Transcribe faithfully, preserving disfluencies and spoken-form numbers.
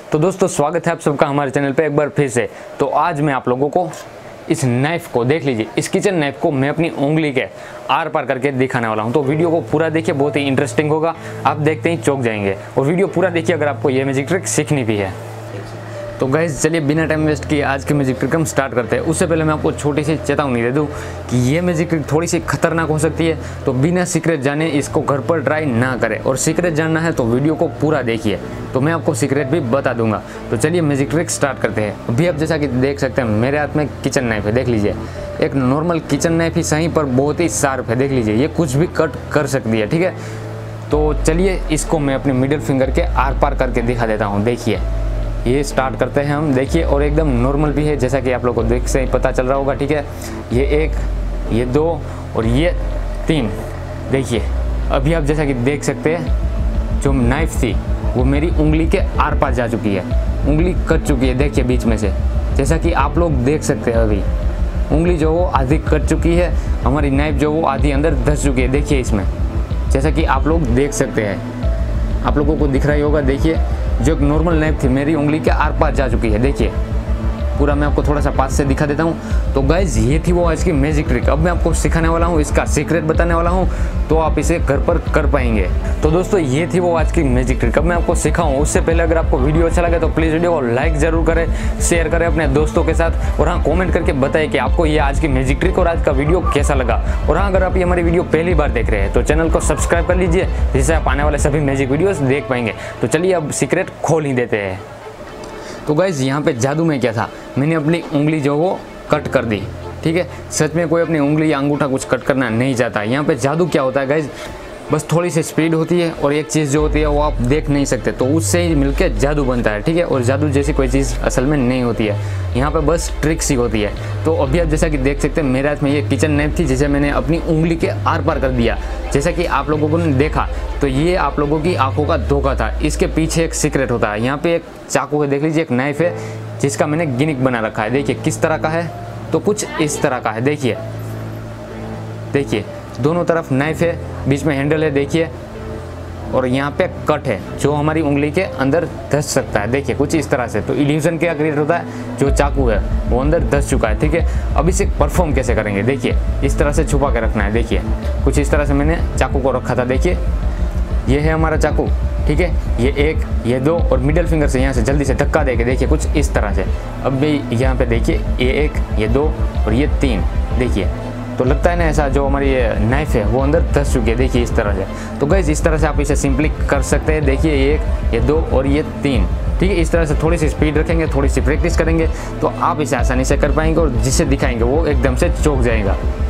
तो दोस्तों स्वागत है आप सबका हमारे चैनल पे एक बार फिर से। तो आज मैं आप लोगों को इस नाइफ़ को देख लीजिए, इस किचन नाइफ़ को मैं अपनी उंगली के आर पार करके दिखाने वाला हूं। तो वीडियो को पूरा देखिए, बहुत ही इंटरेस्टिंग होगा, आप देखते ही चौंक जाएंगे। और वीडियो पूरा देखिए अगर आपको ये मैजिक ट्रिक सीखनी भी है। तो गाइस चलिए बिना टाइम वेस्ट किए आज की मैजिक ट्रिक हम स्टार्ट करते हैं। उससे पहले मैं आपको छोटी सी चेतावनी दे दूं कि ये मैजिक ट्रिक थोड़ी सी खतरनाक हो सकती है, तो बिना सीक्रेट जाने इसको घर पर ट्राई ना करें। और सीक्रेट जानना है तो वीडियो को पूरा देखिए, तो मैं आपको सीक्रेट भी बता दूंगा। तो चलिए मैजिक ट्रिक स्टार्ट करते हैं। अभी आप जैसा कि देख सकते हैं मेरे हाथ में किचन नाइफ है, देख लीजिए। एक नॉर्मल किचन नाइफ ही सही पर बहुत ही शार्प है, देख लीजिए, ये कुछ भी कट कर सकती है, ठीक है। तो चलिए इसको मैं अपने मिडिल फिंगर के आर पार करके दिखा देता हूँ। देखिए ये स्टार्ट करते हैं हम, देखिए। और एकदम नॉर्मल भी है, जैसा कि आप लोगों को देख से ही पता चल रहा होगा, ठीक है। ये एक, ये दो और ये तीन। देखिए अभी आप जैसा कि देख सकते हैं जो नाइफ थी वो मेरी उंगली के आर पार जा चुकी है, उंगली कट चुकी है, देखिए बीच में से, जैसा कि आप लोग देख सकते हैं। अभी उंगली जो वो आधी कट चुकी है, हमारी नाइफ जो वो आधी अंदर धंस चुकी है, देखिए इसमें, जैसा कि आप लोग देख सकते हैं। आप लोगों को दिख रहा ही होगा, देखिए जो एक नॉर्मल नाइफ थी मेरी उंगली के आर पार जा चुकी है, देखिए पूरा। मैं आपको थोड़ा सा पास से दिखा देता हूँ। तो गाइज ये थी वो आज की मैजिक ट्रिक। अब मैं आपको सिखाने वाला हूँ, इसका सीक्रेट बताने वाला हूँ, तो आप इसे घर पर कर पाएंगे। तो दोस्तों ये थी वो आज की मैजिक ट्रिक। अब मैं आपको सिखाऊँ उससे पहले अगर आपको वीडियो अच्छा लगे तो प्लीज़ वीडियो को लाइक ज़रूर करें, शेयर करें अपने दोस्तों के साथ। और हाँ, कॉमेंट करके बताएं कि आपको ये आज की मैजिक ट्रिक और आज का वीडियो कैसा लगा। और हाँ, अगर आप ये हमारी वीडियो पहली बार देख रहे हैं तो चैनल को सब्सक्राइब कर लीजिए, जिससे आप आने वाले सभी मैजिक वीडियोज़ देख पाएंगे। तो चलिए अब सीक्रेट खोल ही देते हैं। तो गाइज़ यहाँ पे जादू में क्या था, मैंने अपनी उंगली जो वो कट कर दी, ठीक है। सच में कोई अपनी उंगली या अंगूठा कुछ कट करना नहीं चाहता। यहाँ पे जादू क्या होता है गाइज़, बस थोड़ी सी स्पीड होती है और एक चीज़ जो होती है वो आप देख नहीं सकते, तो उससे ही मिलके जादू बनता है, ठीक है। और जादू जैसी कोई चीज़ असल में नहीं होती है, यहाँ पे बस ट्रिक्स ही होती है। तो अभी आप जैसा कि देख सकते हैं मेरे हाथ में ये किचन नाइफ थी, जिसे मैंने अपनी उंगली के आर पार कर दिया, जैसा कि आप लोगों को ने देखा। तो ये आप लोगों की आंखों का धोखा था, इसके पीछे एक सीक्रेट होता है। यहाँ पे एक चाकू है, देख लीजिए, एक नाइफ है जिसका मैंने गिमिक बना रखा है। देखिए किस तरह का है, तो कुछ इस तरह का है। देखिए देखिए दोनों तरफ नाइफ है, बीच में हैंडल है, देखिए। और यहाँ पे कट है जो हमारी उंगली के अंदर धंस सकता है, देखिए कुछ इस तरह से। तो इल्यूजन क्या क्रिएट होता है, जो चाकू है वो अंदर धंस चुका है, ठीक है। अब इसे परफॉर्म कैसे करेंगे, देखिए इस तरह से छुपा के रखना है। देखिए कुछ इस तरह से मैंने चाकू को रखा था, देखिए ये है हमारा चाकू, ठीक है। ये एक, ये दो, और मिडिल फिंगर से यहाँ से जल्दी से धक्का देके देखिए कुछ इस तरह से। अब भी यहाँ पे देखिए ये एक, ये दो और ये तीन, देखिए। तो लगता है ना ऐसा, जो हमारी ये नाइफ है वो अंदर धंस चुकी है, देखिए इस तरह से। तो गाइस इस तरह से आप इसे सिंपली कर सकते हैं। देखिए ये एक, ये दो और ये तीन, ठीक है। इस तरह से थोड़ी सी स्पीड रखेंगे, थोड़ी सी प्रैक्टिस करेंगे तो आप इसे आसानी से कर पाएंगे, और जिसे दिखाएंगे वो एकदम से चौंक जाएगा।